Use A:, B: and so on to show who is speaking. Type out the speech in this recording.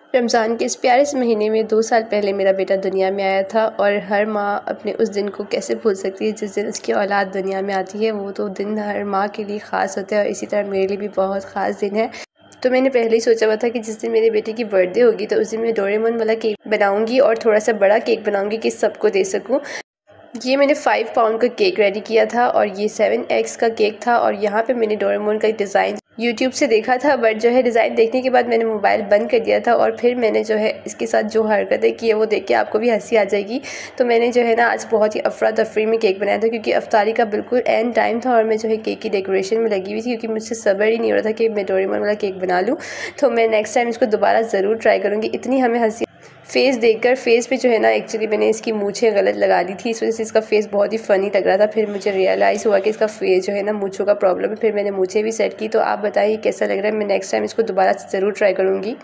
A: रमज़ान के इस प्यारे से महीने में 2 साल पहले मेरा बेटा दुनिया में आया था और हर माँ अपने उस दिन को कैसे भूल सकती है जिस दिन उसकी औलाद दुनिया में आती है। वो तो दिन हर माँ के लिए ख़ास होता है और इसी तरह मेरे लिए भी बहुत ख़ास दिन है। तो मैंने पहले ही सोचा हुआ था कि जिस दिन मेरे बेटे की बर्थडे होगी तो उस दिन मैं डोरेमोन वाला केक बनाऊंगी और थोड़ा सा बड़ा केक बनाऊंगी कि सबको दे सकूं। ये मैंने 5 पाउंड का केक रेडी किया था और ये 7 एग्स का केक था और यहाँ पे मैंने डोरेमोन का डिज़ाइन यूट्यूब से देखा था, बट जो है डिज़ाइन देखने के बाद मैंने मोबाइल बंद कर दिया था और फिर मैंने जो है इसके साथ जो हरकतें की है वो देख के आपको भी हंसी आ जाएगी। तो मैंने जो है ना आज बहुत ही अफरा तफरी में केक बनाया था क्योंकि अफ्तारी का बिल्कुल एंड टाइम था और मैं जो है केक की डेकोरेशन में लगी हुई थी क्योंकि मुझसे सब्र ही नहीं हो रहा था कि मैं डोरेमोन वाला केक बना लूँ। तो मैं नेक्स्ट टाइम इसको दोबारा ज़रूर ट्राई करूँगी। इतनी हमें हंसी फेस देखकर, फेस पे जो है ना एक्चुअली मैंने इसकी मूछें गलत लगा दी थी, इस वजह से इसका फेस बहुत ही फ़नी लग रहा था। फिर मुझे रियलाइज़ हुआ कि इसका फेस जो है ना मूछों का प्रॉब्लम है। फिर मैंने मूछें भी सेट की। तो आप बताइए कैसा लग रहा है? मैं नेक्स्ट टाइम इसको दोबारा ज़रूर ट्राई करूँगी।